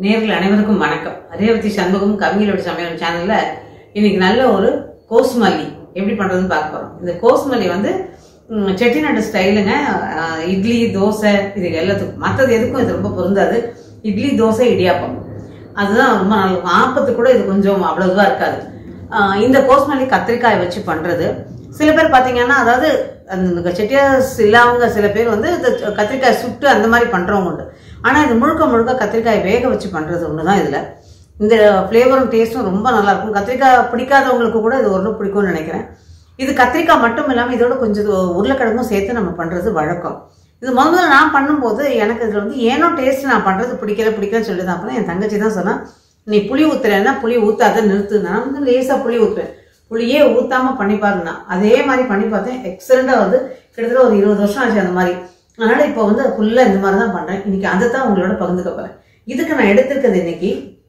நேயர்கள் அனைவருக்கும் வணக்கம். ரேவதி சண்முகம் கவிஞரோட சமையல் சேனல்ல இன்னைக்கு நல்ல ஒரு கோஸ்மல்லி எப்படி பண்றதுன்னு பார்க்க போறோம். இந்த கோஸ்மல்லி வந்து செட்டிநாடு ஸ்டைலுங்க. இட்லி தோசை இது எல்லாத்துக்கும், மற்றது எதுக்கும் இது ரொம்ப பொருந்தாது. இட்லி தோசை இடியாப்பம் அதுதான் ரொம்ப நல்லா இருக்கும். ஆப்பத்துக்கு கூட இது கொஞ்சம் அவ்வளவுதான் இருக்காது. இந்த கோஸ்மல்லி கத்திரிக்காய் வச்சு பண்றது. சில பேர் பாத்தீங்கன்னா, அதாவது அந்த செட்டியார்ஸ் இல்லாமங்க சில பேர் வந்து கத்திரிக்காய் சுட்டு அந்த மாதிரி பண்றவங்க உண்டு. ஆனா இது முழுக்க முழுக்க கத்திரிக்காய் வேக வச்சு பண்றது ஒண்ணுதான். இதுல இந்த ஃபிளேவரும் டேஸ்டும் ரொம்ப நல்லா இருக்கும். கத்திரிக்காய் பிடிக்காதவங்களுக்கு கூட இது ஒன்றும் பிடிக்கும்னு நினைக்கிறேன். இது கத்திரிக்காய் மட்டும் இல்லாம இதோட கொஞ்சம் உருளைக்கிழங்கும் சேர்த்து நம்ம பண்றது வழக்கம். இது முதல்ல நான் பண்ணும்போது எனக்கு இதுல வந்து ஏனோ டேஸ்ட் நான் பண்றது பிடிக்கலன்னு சொல்லிதான். அப்புறம் என் தங்கச்சி தான் சொன்னா, நீ புளி ஊத்துறேன்னா புளி ஊத்தாத நிறுத்து. நான் வந்து லேசா புளி ஊத்துறேன், புளியே ஊத்தாம பண்ணி பாருன்னா. அதே மாதிரி பண்ணி பார்த்தேன், எக்ஸலண்டா வந்து கிட்டத்தட்ட ஒரு 20 வருஷம் ஆச்சு அந்த மாதிரி. அதனால இப்போ வந்து ஃபுல்லா இந்த மாதிரி தான் பண்றேன். இன்னைக்கு அதை தான் உங்களோட பகிர்ந்துக்க போறேன். இதுக்கு நான் எடுத்திருக்கிறது இன்னைக்கு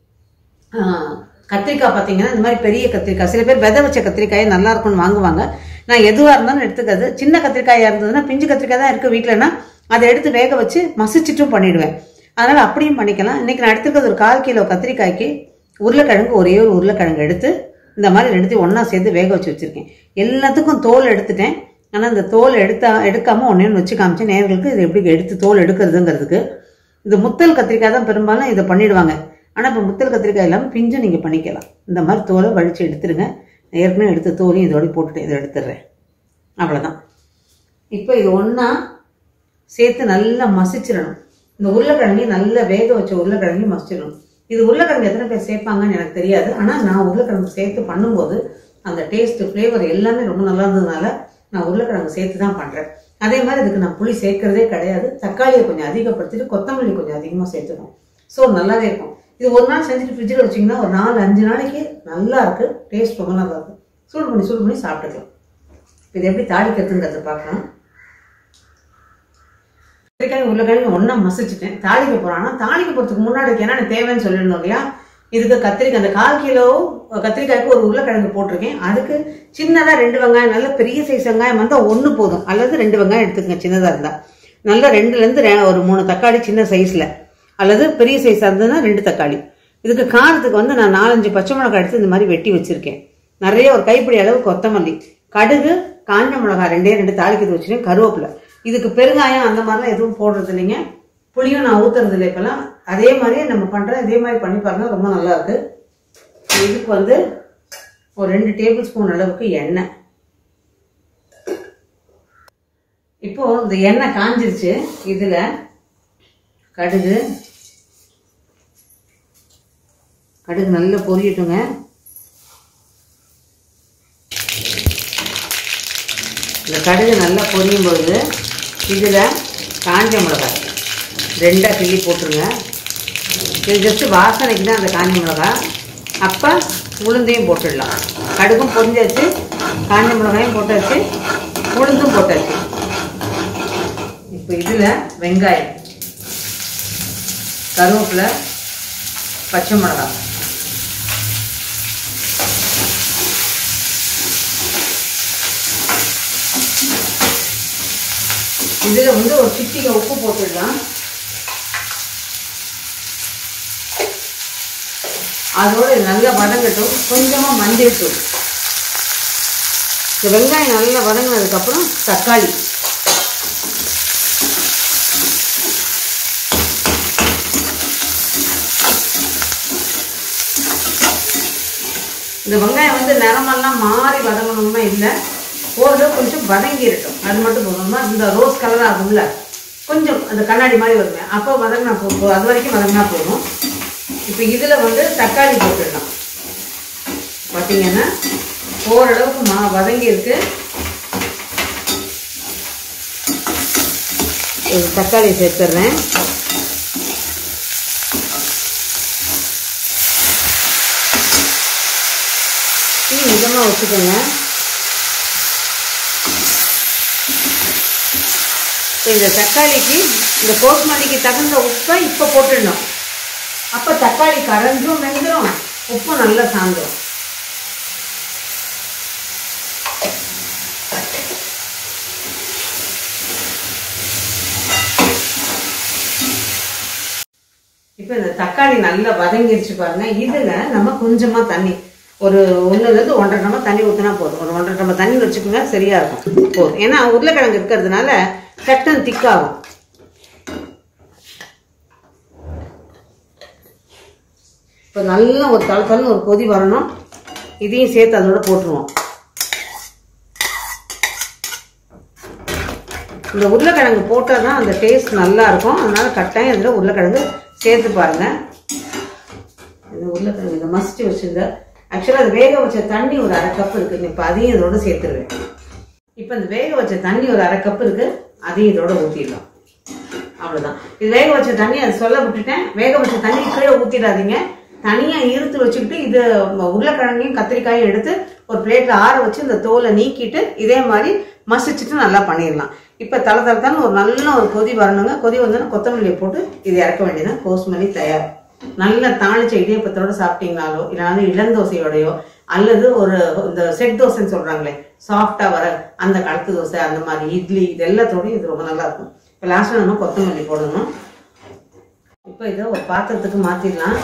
கத்திரிக்காய். பாத்தீங்கன்னா இந்த மாதிரி பெரிய கத்திரிக்காய், சில பேர் விதை வச்ச கத்திரிக்காயை நல்லா இருக்கும்னு வாங்குவாங்க. நான் எதுவா இருந்தாலும் எடுத்துக்கிறது. சின்ன கத்திரிக்காயா இருந்ததுன்னா, பிஞ்சு கத்திரிக்காய் தான் இருக்கு வீட்டுலன்னா, அதை எடுத்து வேக வச்சு மசிச்சுட்டும் பண்ணிடுவேன். அதனால அப்படியும் பண்ணிக்கலாம். இன்னைக்கு நான் எடுத்துக்கிறது ஒரு 1/4 கிலோ கத்திரிக்காய்க்கு உருளைக்கிழங்கு, ஒரே ஒரு உருளைக்கிழங்கு எடுத்து இந்த மாதிரி ரெண்டுத்தையும் ஒன்னா சேர்த்து வேக வச்சு வச்சிருக்கேன். எல்லாத்துக்கும் தோல் எடுத்துட்டேன். ஆனா இந்த தோல் எடுக்காம ஒன்னு வச்சு காமிச்சேன் நேயர்களுக்கு இது எப்படி எடுத்து தோல் எடுக்கிறதுங்கிறதுக்கு. இந்த முத்தல் கத்திரிக்காய் தான் பெரும்பாலும் இதை பண்ணிடுவாங்க. ஆனா இப்ப முத்தல் கத்திரிக்காய் இல்லாம பிஞ்சும் நீங்க பண்ணிக்கலாம். இந்த மாதிரி தோலை வலிச்சு எடுத்துருங்க. ஏற்கனவே எடுத்த தோலையும் இதோட போட்டுட்டு இதை எடுத்துடுறேன். அவ்வளவுதான். இப்ப இது ஒன்னா சேர்த்து நல்லா மசிச்சிடணும். இந்த உருளைக்கிழங்கையும் நல்லா வேக வச்ச உருளைக்கிழங்கையும் மசிச்சிடணும். இது உருளைக்கிழங்கு எத்தனை பேர் சேர்ப்பாங்கன்னு எனக்கு தெரியாது. ஆனா நான் உருளைக்கிழங்கு சேர்த்து பண்ணும்போது அந்த டேஸ்ட் ஃபிளேவர் எல்லாமே ரொம்ப நல்லா இருந்ததுனால நான் உருளைக்கிழங்கு சேர்த்து தான் பண்றேன். அதே மாதிரி இதுக்கு நான் புளி சேர்க்கறதே கிடையாது. தக்காளியை கொஞ்சம் அதிகப்படுத்திட்டு கொத்தமல்லி கொஞ்சம் அதிகமா சேர்த்துக்கணும். ஸோ நல்லாவே இருக்கும். இது ஒரு நாள் செஞ்சுட்டு ஃப்ரிட்ஜில் வச்சிங்கன்னா ஒரு 4-5 நாளைக்கு நல்லா இருக்கு. டேஸ்ட் ரொம்ப நல்லா இருக்கு. சூடு பண்ணி சாப்பிட்டுக்கலாம். இது எப்படி தாளிக்கிறதுங்கிறத பார்க்கலாம். உருளைக்கிழங்கு ஒன்னா மசிச்சுட்டேன். தாளிக்க போறேன். ஆனா தாளிக்க போறதுக்கு முன்னாடி என்ன தேவைன்னு சொல்லிடணும் இல்லையா? இதுக்கு கத்திரிக்காய், அந்த 1/4 கிலோ கத்திரிக்காய்க்கு ஒரு உருளைக்கிழங்கு போட்டிருக்கேன். அதுக்கு சின்னதா 2 வெங்காயம், நல்ல பெரிய சைஸ் வெங்காயம் வந்தா 1 போதும், அல்லது 2 வெங்காயம் எடுத்துக்கங்க சின்னதா இருந்தா. நல்லா 2ல இருந்து ஒரு 3 தக்காளி சின்ன சைஸ்ல, அல்லது பெரிய சைஸா இருந்ததுன்னா 2 தக்காளி. இதுக்கு காரத்துக்கு வந்து நான் 4-5 பச்சை மிளகாய் எடுத்து இந்த மாதிரி வெட்டி வச்சிருக்கேன். நிறைய ஒரு கைப்பிடி அளவு கொத்தமல்லி, கடுகு, காஞ்ச மிளகாய் 2 தாளிக்கிறது வச்சிருக்கேன், கருவேப்பிலை. இதுக்கு பெருங்காயம் அந்த மாதிரிலாம் எதுவும் போடுறது இல்லைங்க. புளியும் நான் ஊத்துறது இல்லை இப்பெல்லாம். அதே மாதிரியே நம்ம பண்றோம். இதே மாதிரி பண்ணி பாருங்க, ரொம்ப நல்லா இருக்கு. இதுக்கு வந்து ஒரு 2 டேபிள் ஸ்பூன் அளவுக்கு எண்ணெய். இப்போ இந்த எண்ணெய் காஞ்சிருச்சு. இதுல கடுகு நல்லா பொரியட்டுங்க. இந்த கடுகு நல்லா பொரியும் பொழுது இதுல காஞ்ச மிளகாய் 2 கிள்ளி போட்டுருங்க. இது ஜஸ்ட் வாசனைக்கு தான் அந்த காஞ்ச மிளகாய். அப்போ உளுந்தையும் போட்டுடலாம். கடுகும் பொரிஞ்சாச்சு, காஞ்ச மிளகாயும் போட்டாச்சு, உளுந்தும் போட்டாச்சு. இப்போ இதில் வெங்காயம், கருவேப்பிலை, பச்சை மிளகாய், இதில் வந்து ஒரு சிட்டிகை உப்பு போட்டுடலாம். அதோட நல்லா வதங்கட்டும். கொஞ்சமா மஞ்சள் தூள். இந்த வெங்காயம் நல்லா வதங்கினதுக்கு அப்புறம் தக்காளி, இந்த வெங்காயம் வந்து நிறமெல்லாம் மாறி வதங்கணும்னா இல்லை, ஓரளவு கொஞ்சம் வதங்கி இருக்கட்டும். அது மட்டும் போகணும்னா இந்த ரோஸ் கலரா ஆகும்ல, கொஞ்சம் அந்த கண்ணாடி மாதிரி வருமே, அப்போ வதங்கினா போதும். அது வரைக்கும் வதங்கினா போதும். இப்போ இதுல வந்து தக்காளி போட்டுடலாம். பார்த்தீங்கன்னா ஓரளவுக்கு வதங்கி இருக்கு. தக்காளி சேர்த்துடுறேன். மிதமா வச்சுக்கோங்க. இந்த தக்காளிக்கு, இந்த கோஸ்மல்லிக்கு தகுந்த உப்பை இப்போ போட்டுடணும். அப்போ தக்காளி கரைஞ்சும் வெந்துடும், உப்பு நல்லா சாந்துடும். இப்போ இந்த தக்காளி நல்லா வதங்கிருச்சு பாருங்க. இதுல நம்ம கொஞ்சமா தண்ணி, ஒரு 1லேருந்து 1.5 டம்ளர் தண்ணி ஊற்றினா போதும். ஒரு 1.5 டம்ளர் தண்ணி வச்சுக்கோங்க, சரியா இருக்கும் போதும். ஏன்னா உருளைக்கிழங்கு இருக்கிறதுனால சட்டன் திக்காகும். இப்போ நல்லா ஒரு தளத்தளன்னு ஒரு கொதி வரணும். இதையும் சேர்த்து அதோட போட்டுருவோம். இந்த உருளைக்கிழங்கு போட்டால் தான் அந்த டேஸ்ட் நல்லா இருக்கும். அதனால கட்டாயம் இதில் உருளைக்கிழங்கு சேர்த்து பாருங்க. இந்த உருளைக்கிழங்கு இதை மசிச்சு வச்சுருந்த ஆக்சுவலாக அது வேக வச்ச தண்ணி ஒரு 1/2 கப் இருக்குங்க. இப்போ அதையும் இதோட சேர்த்துருவேன். இப்போ இந்த வேக வச்ச தண்ணி ஒரு 1/2 கப் இருக்கு, அதையும் இதோட ஊற்றிடலாம். அவ்வளோதான். இது வேக வச்ச தண்ணி அதை சொல்ல விட்டுட்டேன். வேக வச்ச தண்ணி கீழே ஊற்றிடாதீங்க. தனியாக ஈர்த்து வச்சுக்கிட்டு இது உருளைக்கிழங்கையும் கத்திரிக்காயும் எடுத்து ஒரு பிளேட்டில் ஆற வச்சு இந்த தோலை நீக்கிட்டு இதே மாதிரி மசிச்சுட்டு நல்லா பண்ணிடலாம். இப்போ தளத்தளத்தான ஒரு நல்ல ஒரு கொதி வரணுங்க. கொதி வந்தோன்னா கொத்தமல்லியை போட்டு இது இறக்க வேண்டியதான். கோஸ்மல்லி தயார். நல்ல தாளிச்ச இடியப்பத்தோட சாப்பிட்டீங்கனாலோ இல்லைனாலும் இளந்தோசையோடையோ அல்லது ஒரு இந்த செட் தோசைன்னு சொல்றாங்களே சாஃப்டா வர அந்த கழுத்து தோசை, அந்த மாதிரி இட்லி, இது எல்லாத்தோடையும் இது ரொம்ப நல்லா இருக்கும். இப்போ லாஸ்ட்ல நம்ம கொத்தமல்லி போடணும். இப்போ இதை ஒரு பாத்திரத்துக்கு மாத்திடலாம்.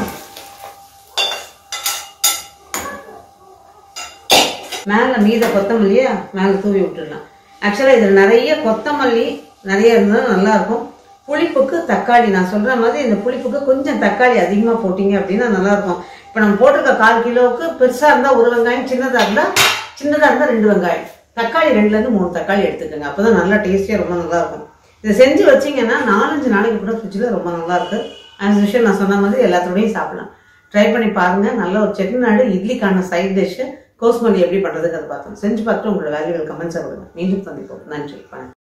மேல மீத கொத்தமல்லியை மேல தூவி விட்டுடலாம். ஆக்சுவலா இதுல நிறைய கொத்தமல்லி நிறைய இருந்தாலும் நல்லா இருக்கும். புளிப்புக்கு தக்காளி, நான் சொல்ற மாதிரி இந்த புளிப்புக்கு கொஞ்சம் தக்காளி அதிகமா போட்டீங்க அப்படின்னா நல்லா இருக்கும். இப்ப நம்ம போட்டிருக்க 1/4 கிலோவுக்கு பெருசா இருந்தா 1 வெங்காயம், சின்னதா இருந்தா 2 வெங்காயம், தக்காளி 2லேருந்து 3 தக்காளி எடுத்துக்கோங்க. அப்பதான் நல்லா டேஸ்டியா ரொம்ப நல்லா இருக்கும். இதை செஞ்சு வச்சீங்கன்னா 4-5 நாளைக்கு கூட ஃப்ரிட்ஜில் ரொம்ப நல்லா இருக்கு. ஆஸ் யூஷுவல் நான் சொன்ன மாதிரி எல்லாத்தோடையும் சாப்பிடலாம். ட்ரை பண்ணி பாருங்க. நல்ல ஒரு செட்டிநாடு இட்லிக்கான சைட் டிஷ் கோஸ்மல்லி எப்படி பண்றதுக்கு அதை பார்த்தோம். செஞ்சு பார்த்துட்டு உங்களோட வேல்யூபிள் கமெண்ட்ஸை கொடுங்க. மீண்டும் சந்திப்போம். நன்றி.